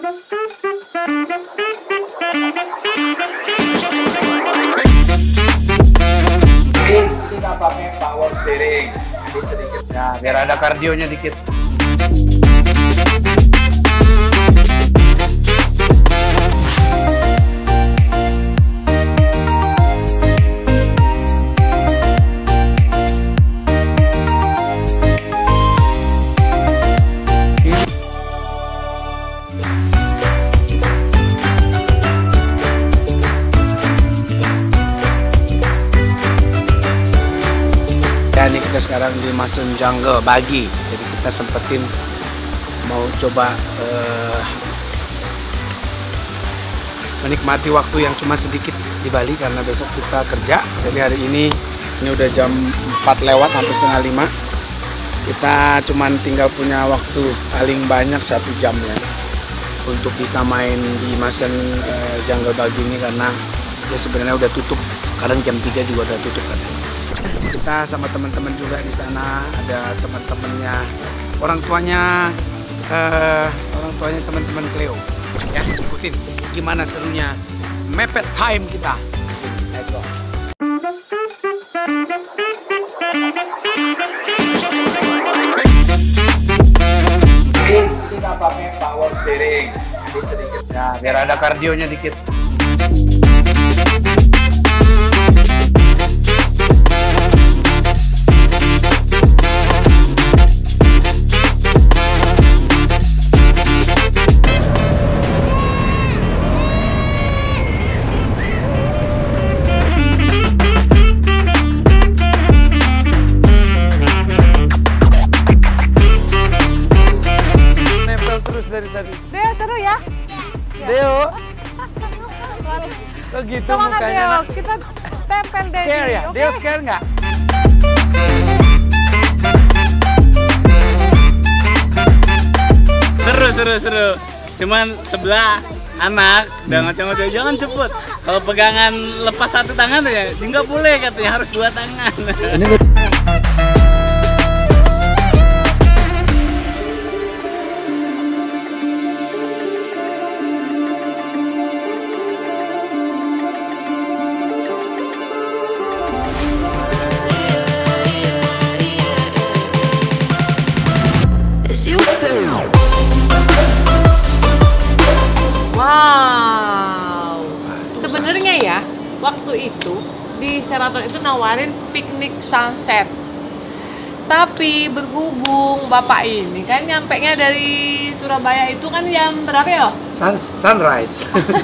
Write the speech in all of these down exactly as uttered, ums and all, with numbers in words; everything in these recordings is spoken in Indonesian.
Kita pakai power steering, jadi sedikit ya, biar ada kardionya dikit. Ini kita sekarang di Masun Jungle Bagi, jadi kita sempetin mau coba uh, menikmati waktu yang cuma sedikit di Bali karena besok kita kerja. Jadi hari ini ini udah jam empat lewat hampir setengah lima. Kita cuman tinggal punya waktu paling banyak satu jam ya untuk bisa main di Masun uh, Jungle Bagi ini karena ya sebenarnya udah tutup. Kadang jam tiga juga udah tutup katanya. Kita sama teman-teman juga di sana, ada teman-temannya, orang tuanya, uh, orang tuanya teman-teman Cleo. Ya, ikutin gimana serunya mepet time kita. Let's go. Kita pakai power steering, jadi sedikit ya, biar ada kardionya dikit. Dari tadi. Deo seru ya? Deo. Kok gitu Semangat mukanya? Deo, kita tempel deh. Scare ya? Okay? Deo scare nggak? Seru, seru, seru. Cuman sebelah anak udah ngoceh-ngoceh, jangan cepet. Kalau pegangan lepas satu tangan ya, nggak boleh katanya, harus dua tangan. Ini Wow. Sebenarnya ya, waktu itu di Sheraton itu nawarin piknik sunset. Tapi berhubung Bapak ini kan nyampenya dari Surabaya itu kan jam berapa ya? Sun, sunrise.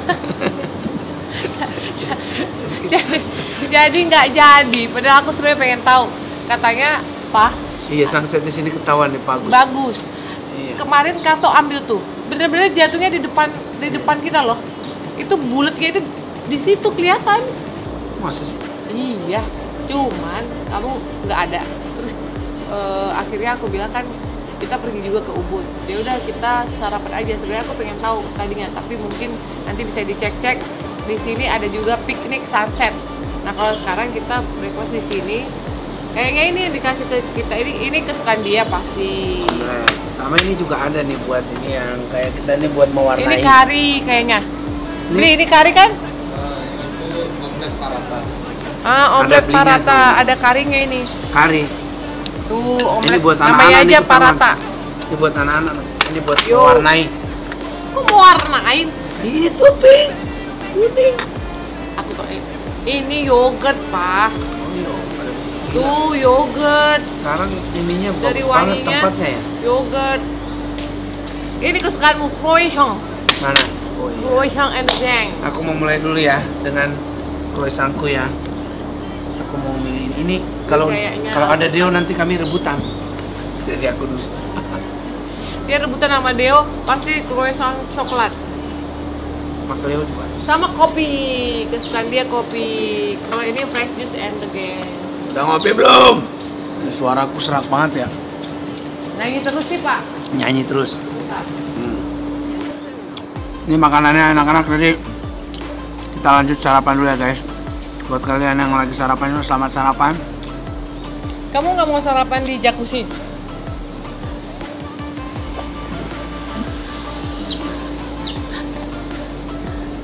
Jadi nggak jadi. Padahal aku sebenarnya pengen tahu. Katanya, Pak. Iya, sunset di sini ketahuan nih, bagus. Bagus. Iya. Kemarin Karto ambil tuh. Bener-bener jatuhnya di depan di depan kita loh. Itu bulatnya itu di situ kelihatan. Masa sih? Iya. Cuman kamu nggak ada. Terus uh, akhirnya aku bilang kan kita pergi juga ke Ubud. Ya udah kita sarapan aja. Sebenarnya aku pengen tahu tadinya, tapi mungkin nanti bisa dicek-cek. Di sini ada juga piknik sunset. Nah kalau sekarang kita breakfast di sini, kayaknya ini yang dikasih ke kita ini ini kesukaan dia pasti. Nah, sama ini juga ada nih buat ini yang kayak kita nih buat mewarnai. Ini kari kayaknya. Ini, Ini ini kari kan? Uh, itu omelet parata. Ah, omelet belinya parata, tuh. ada karinya ini. Kari. Tuh, omelet. Ini buat namanya anak-anak aja nih, parata. Ini buat anak-anak. Ini buat Yo. mewarnai. Kok mau warnain? Itu pink, kuning. Aku tuh ini yogurt, Pak. Oh iya. Tuh, yogurt. Sekarang ininya Dari bagus banget wanginya. tempatnya ya. Yogurt. Ini kesukaanmu, croissant. Mana? Oh iya. Croissant and jam. Aku mau mulai dulu ya dengan croissantku ya. Aku mau milih ini. Ini kalau Kayaknya- kalau ada Deo nanti kami rebutan. Jadi aku dulu. Dia rebutan sama Deo, pasti croissant coklat. Mak Leo juga. Sama kopi, kesukaan dia kopi. Kalau ini fresh juice and the gang. Udah ngopi belum? Ini suaraku serak banget ya. Nah ini terus sih Pak. Nyanyi terus. Bentar. Hmm. Ini makanannya anak-anak, jadi kita lanjut sarapan dulu ya guys. Buat kalian yang lagi sarapan, selamat sarapan. Kamu nggak mau sarapan di jacuzzi?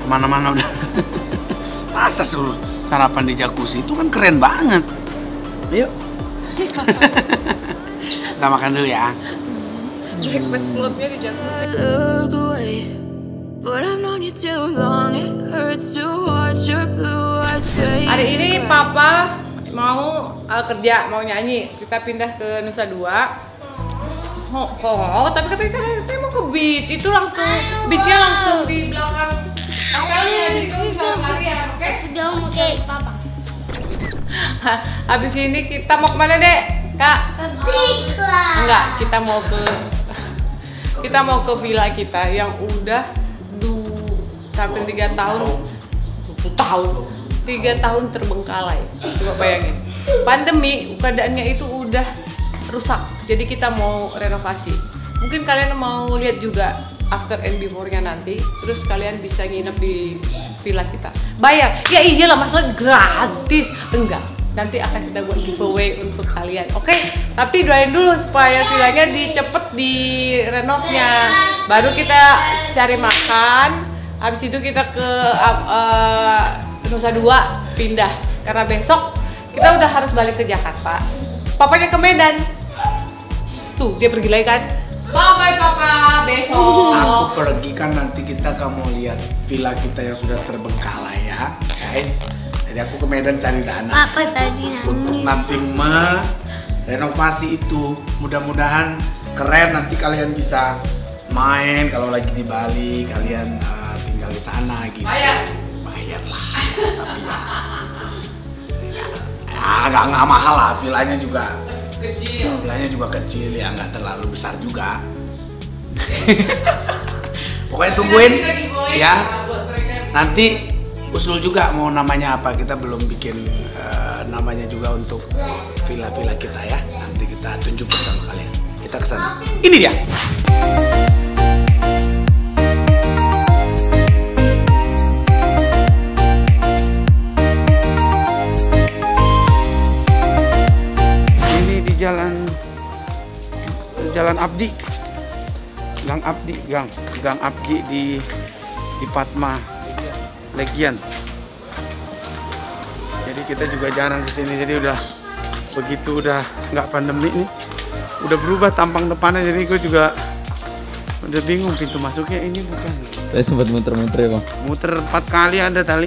Kemana-mana udah. Masa suruh sarapan di jacuzzi itu kan keren banget. Ayo. Kita makan dulu ya. Breakfast clubnya di jacuzzi. Look away, but I've known you too long. It hurts to watch your blue eyes fade. Hari ini Papa mau uh, kerja, mau nyanyi. Kita pindah ke Nusa Dua. Oh, oh, tapi katanya katanya mau ke beach. Itu langsung, beachnya langsung di belakang hotelnya. Jadi kamu bisa kalian, oke? Oke, Papa. Habis ini kita mau kemana, Dek? Kak? Ke beach lah. Enggak, kita mau ke kita mau ke villa kita yang udah du sampai tiga tahun tahun tiga tahun terbengkalai. Coba bayangin, pandemi keadaannya itu udah rusak, jadi kita mau renovasi. Mungkin kalian mau lihat juga after and before-nya nanti, terus kalian bisa nginep di villa kita. Bayar? Ya iyalah, masalah gratis. Enggak, nanti akan kita buat giveaway untuk kalian, oke? Okay? Tapi doain dulu supaya villanya dicepet di renovnya, baru kita cari makan. Habis itu kita ke uh, uh, Nusa Dua pindah, karena besok kita udah harus balik ke Jakarta. Papanya ke Medan. Tuh, dia pergi lagi kan? Bye-bye Papa, besok. Aku pergi kan nanti kita kamu lihat villa kita yang sudah terbengkalai ya, guys. Jadi aku ke Medan cari dana. Papa tadi Untuk nangis. nanti merenovasi itu. Mudah-mudahan keren, nanti kalian bisa main kalau lagi di Bali, kalian uh, tinggal di sana gitu. Bayar? Bayar lah. Tapi ya, ya nggak nggak mahal lah, villanya juga. Kecil. Villanya juga kecil ya, nggak terlalu besar juga. Pokoknya tungguin ya. Nanti usul juga mau namanya apa, kita belum bikin uh, namanya juga untuk villa-villa kita ya. Nanti kita tunjuk sama kalian. Kita kesana. Ini dia. Jalan Jalan Abdi, Gang Abdi, Gang Gang Abdi di di Padma Legian. Jadi kita juga jarang kesini, jadi udah begitu udah nggak pandemi nih, udah berubah tampang depannya. Jadi gue juga udah bingung pintu masuknya ini bukan. Saya sempat muter-muter ya Bang. Muter empat kali ada tali.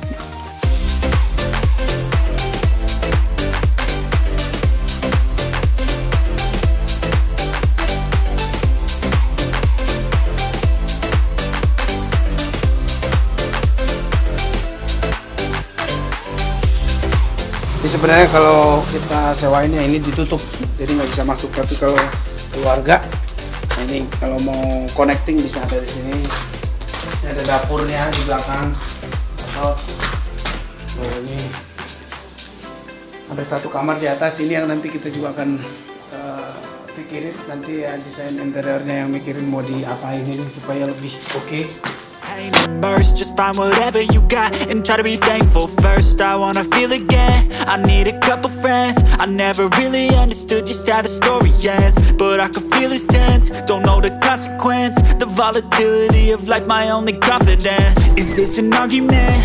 Jadi sebenarnya kalau kita sewain ya ini ditutup, jadi nggak bisa masuk. Tapi kalau keluarga, nah ini kalau mau connecting bisa ada di sini. Ini ada dapurnya di belakang. Atau oh, ini ada satu kamar di atas ini yang nanti kita juga akan uh, pikirin nanti ya, desain interiornya yang mikirin mau diapain ini supaya lebih oke. Okay. Immersed, just find whatever you got and try to be thankful first. I wanna feel again, I need a couple friends. I never really understood just how the story ends, but I can feel it's tense, don't know the consequence. The volatility of life, my only confidence. Is this an argument?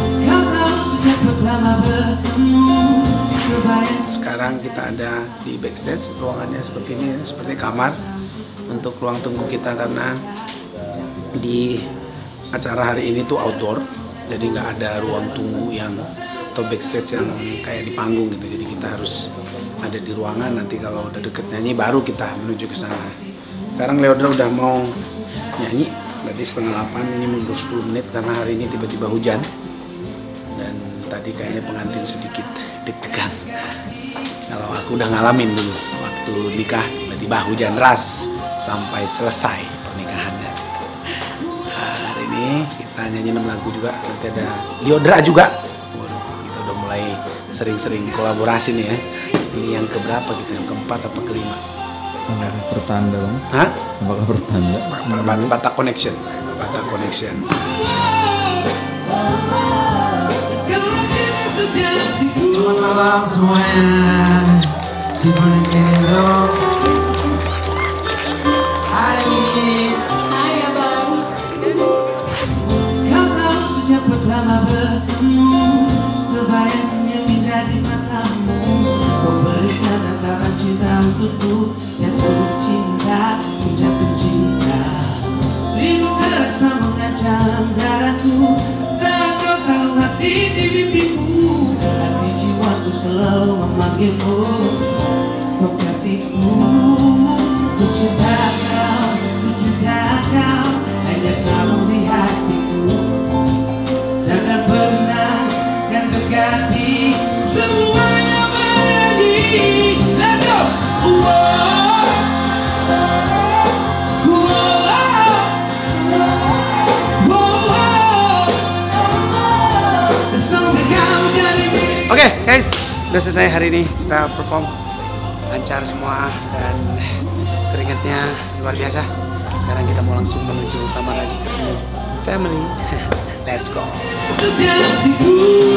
Sekarang kita ada di backstage, ruangannya seperti ini, seperti kamar untuk ruang tunggu kita, karena di acara hari ini tuh outdoor, jadi nggak ada ruang tunggu yang atau backstage yang kayak di panggung gitu. Jadi kita harus ada di ruangan, nanti kalau udah deket nyanyi baru kita menuju ke sana. Sekarang Leodra udah mau nyanyi, tadi setengah delapan, ini mundur sepuluh menit karena hari ini tiba-tiba hujan. Dan tadi kayaknya pengantin sedikit deg-degan. Kalau aku udah ngalamin dulu waktu nikah, tiba-tiba hujan deras sampai selesai pernikahannya. Ini kita nyanyi enam lagu juga, nanti ada Leodra juga. Waduh, kita udah mulai sering-sering kolaborasi nih ya. Ini yang keberapa gitu, yang keempat apa kelima? Apakah pertanda Bang? Hah? Apakah pertanda? Batak Connection, Batak Connection. Selamat malam semuanya. Gimana Kendo? Hai Lili. Hai Abang. panggilmu kau kasihku, ku cinta kau, ku cinta kau, hanya kamu di hatiku. Jangan pernah yang terganti semua yang berani. Let's go! Wow. Oke okay, guys, udah selesai hari ini, kita perform lancar semua dan keringatnya luar biasa. Sekarang kita mau langsung menuju kamar lagi ketemu family. Let's go.